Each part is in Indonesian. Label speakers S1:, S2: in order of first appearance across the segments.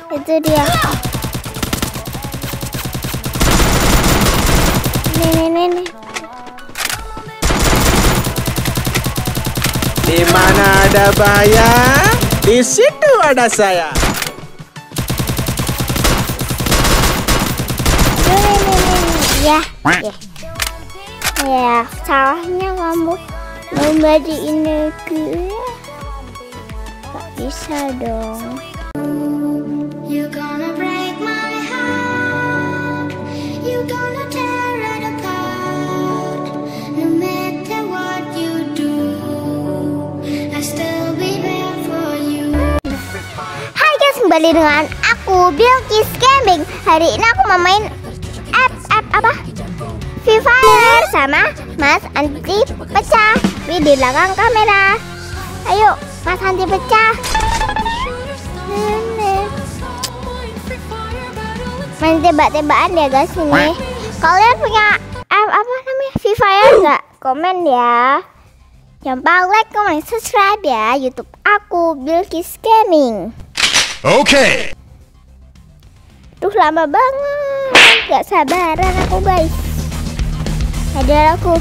S1: Itu dia. Nih.
S2: Di mana ada bahaya, di situ ada saya.
S1: Ya. Ya, salahnya kamu membadiin aku. Gak bisa dong.
S3: You're gonna break my heart. You're gonna tear it apart. No matter what you do, I still be there for you.
S1: Hai guys, kembali dengan aku Bilkis Gaming. Hari ini aku mau main app apa? Free Fire sama Mas Anti Pecah. Di belakang kamera. Ayo, Mas Anti Pecah. Main tembak-tembakan ya guys ini. Kalian punya app apa namanya Free Fire nggak? Komen ya. Jangan lupa like, comment, subscribe ya YouTube aku Bilkis Gaming.
S2: Oke.
S1: Tuh lama banget, gak sabaran aku guys. Ada aku.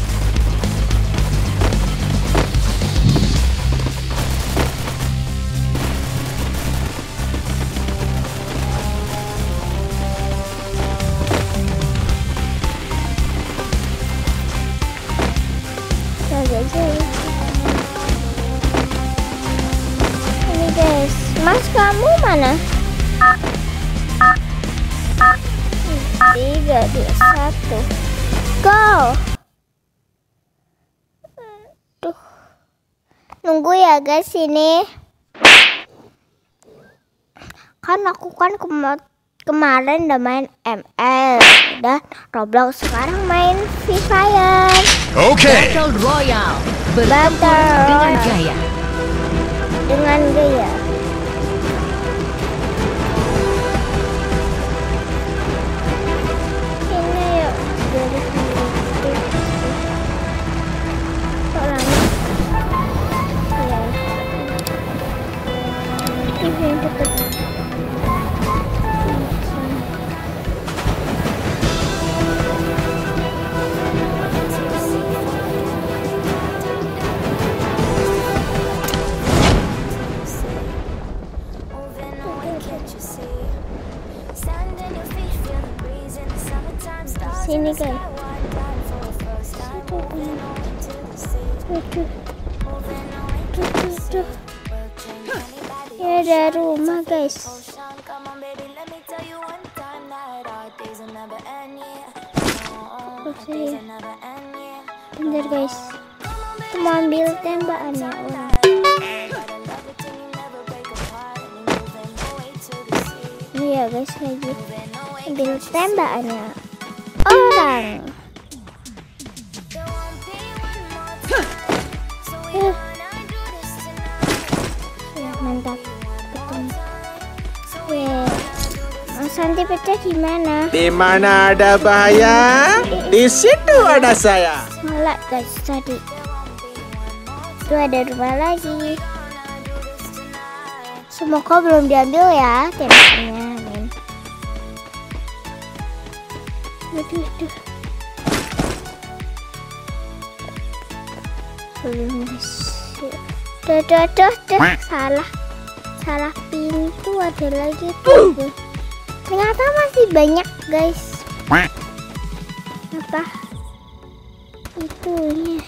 S1: Ini guys, Mas kamu mana? 3, 2, 1, go. Tuh, nunggu ya guys ini. Kan aku kemarin udah main ML dan Roblox, sekarang main Free Fire.
S2: Oke.
S4: Battle Royale.
S1: Battle
S4: Dengan
S1: Royale.
S4: gaya.
S1: Dengan gaya. Ini yuk. Dari sini. Kok lama? Ya. Ini yang deket. Sini guys. Tuh. Ya ada rumah guys. Bentar guys. Aku mau ambil tembakan ya orang. Ini ya guys lagi ambil tembakannya orang. Ya mantap, ketemu. Ya, Mas Anti Pecah di mana?
S2: Di mana ada bahaya, di situ ada saya.
S1: Malah guys tadi. Itu ada rumah lagi. Semoga belum diambil ya tembakannya. Aduh. Belum bisa. Duh. Salah pintu, ada lagi tuh. Ternyata masih banyak guys. Apa? Itunya.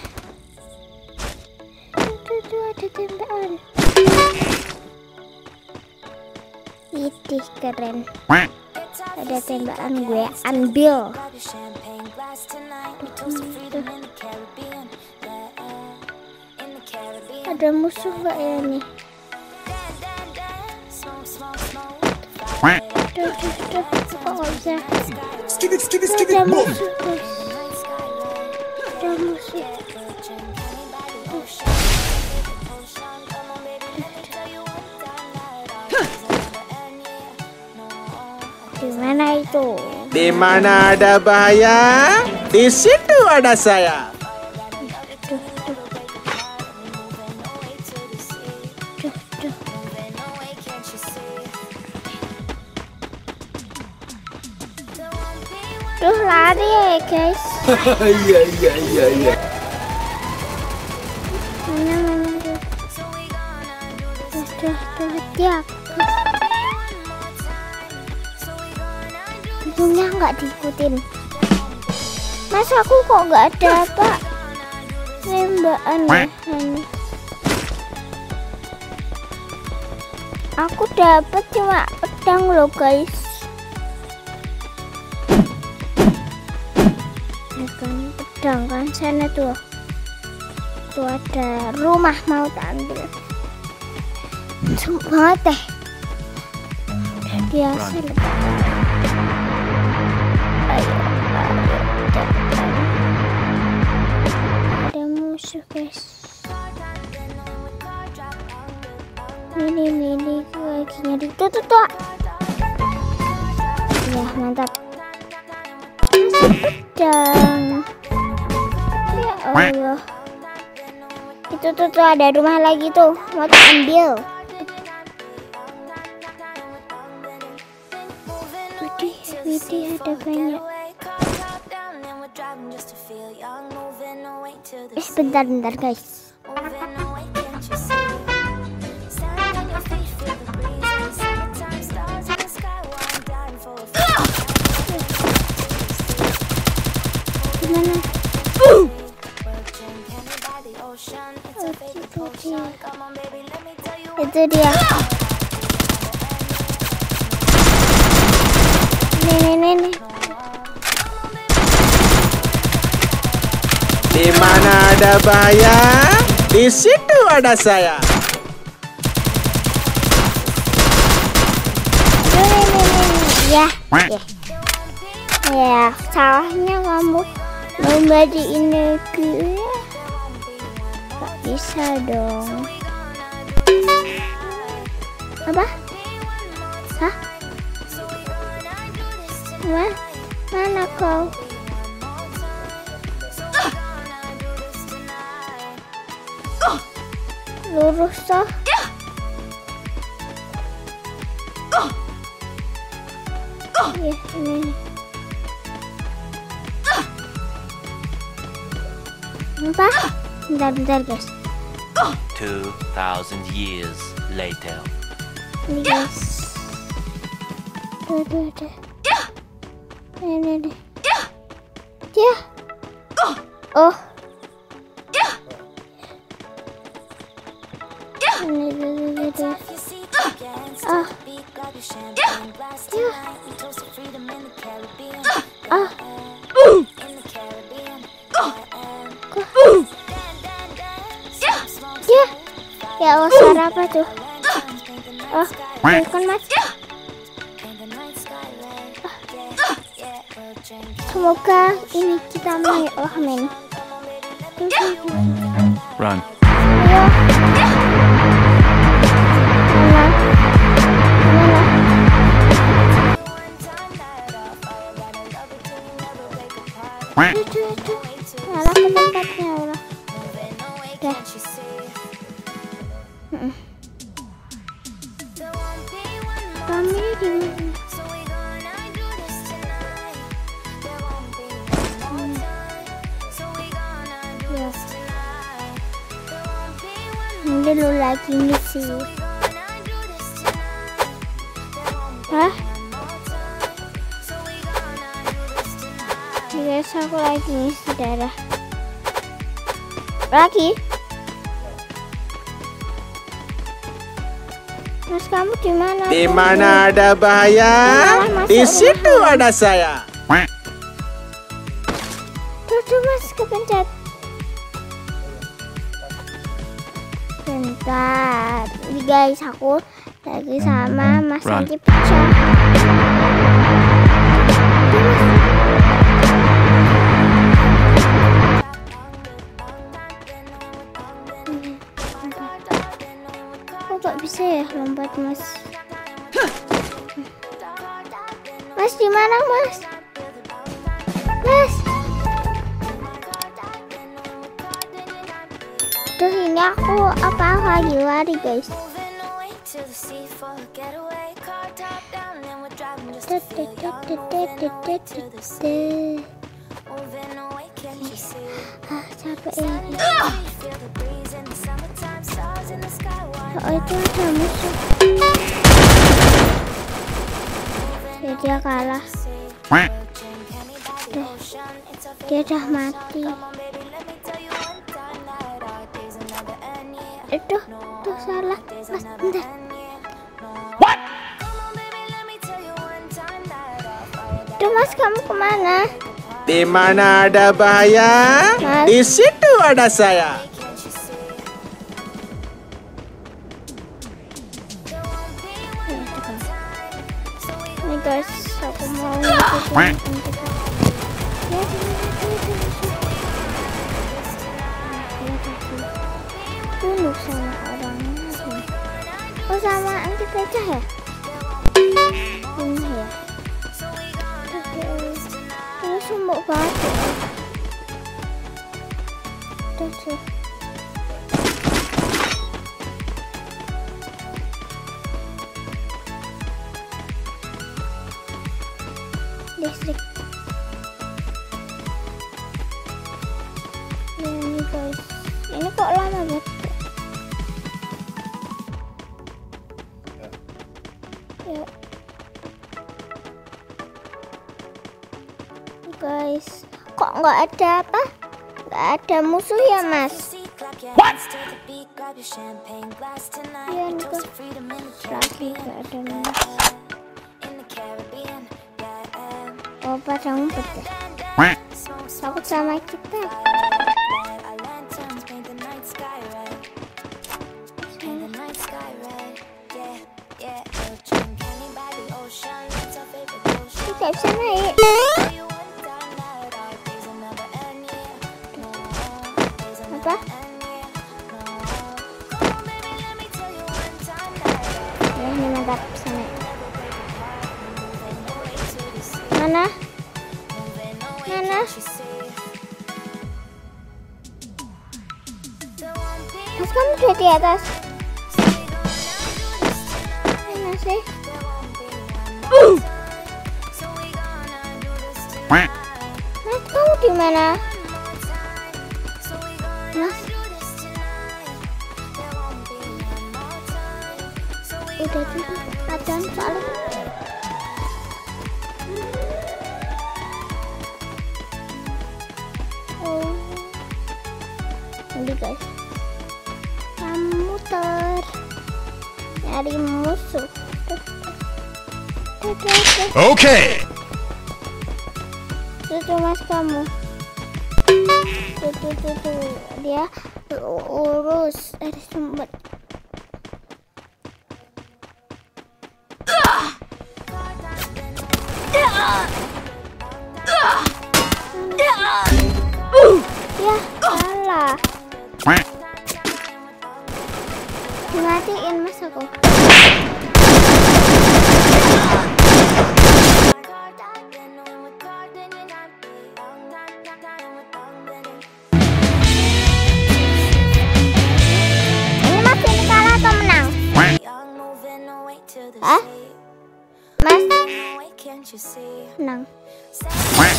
S1: Tuh ada tembakan. Idih keren. Ada tembakan, gue ambil. Ada musuh gak ya nih? Tuh. Kok gak bisa? Ada musuh guys. Ada musuh. Di mana itu?
S2: Di mana ada bahaya, di situ ada saya.
S1: Duh, lari ya guys.
S2: Iya.
S1: Mana tuh. Dia. Untungnya nggak diikutin. Mas aku kok nggak ada apa tembakan ya? Aku dapat cuma pedang loh guys. Pedang kan sana tuh ada rumah mau tak ambil. Sumpah banget deh. Biasa loh. Ayo, ada musuh guys. Ini lagi nyari tuh. Ya mantap. Pedang. Ya Allah. Itu tuh ada rumah lagi tuh, mau tak ambil. Widih ada banyak. Bentar guys. Gimana? Itu dia. Nih.
S2: Di mana ada bahaya, di situ ada saya.
S1: Ya, salahnya kamu membadiin negeri. Gak bisa dong. Apa? Hah? Mana kau? Lurus toh. Ya, ini. Apa? Bentar guys.
S4: 2000 years later.
S1: Ini guys. Tuh. Ini. Ya. Oh. Ya Allah, suara apa tuh? Oh, bukan mas. Semoga ini kita main. Oh, amin.
S4: Run.
S1: Ayo. Itu. Malah ke tempatnya Allah. Udah. Kami di mana? Ya. Ini lu lagi misi. Hah? Guys, aku lagi ngisi darah. Lagi? Mas, kamu di mana?
S2: Di mana ada bahaya, di situ ada saya.
S1: Tuh mas, kepencet. Bentar. Ini guys, aku lagi sama Mas Anji pecah. Kok bisa ya lompat mas? Mas di mana mas? Mas. Terus ini aku lagi lari guys. Capek ini. Oh, itu ada musuh. Ya, dia kalah. Dia udah mati. Itu salah. Mas, bentar. Tuh Mas, kamu kemana?
S2: Di mana ada bahaya,
S1: Mas.
S2: di situ ada saya.
S1: Ini guys, aku mau ngikutin bunuh sama orangnya. Oh, sama anti pecah ya? Ini ya. Ini sumbuk batu. Tuh. Listrik. Ini guys, ini kok lama banget. Ya. Guys, kok nggak ada apa? Nggak ada musuh ya Mas?
S3: What?
S1: Iya nih guys, lagi nggak ada musuh. Oh, pada ngumpet ya? Takut sama kita. Kita bisa naik. Apa? Ya, ini mantap, bisa naik. Mana? Mas, kamu udah di atas. Mana sih? Mas, kamu di mana? Mas, udah dulu adzan soalnya. Oh, ini guys, muter nyari musuh.
S5: Okay.
S1: Tuh Mas, kamu. Tuh. Dia urus dari sumber. Ya, kalah. Dimatiin Mas aku. Ini Mas, ini kalah atau menang? Hah? Mas? Menang. Hah?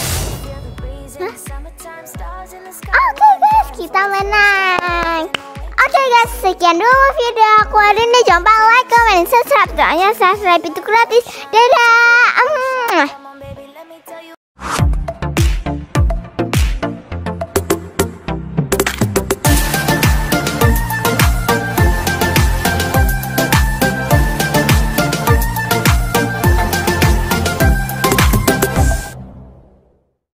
S1: Oke guys, kita menang. Oke guys, sekian dulu video aku hari ini. Jangan lupa like, comment, subscribe. Doanya subscribe itu gratis. Dadah.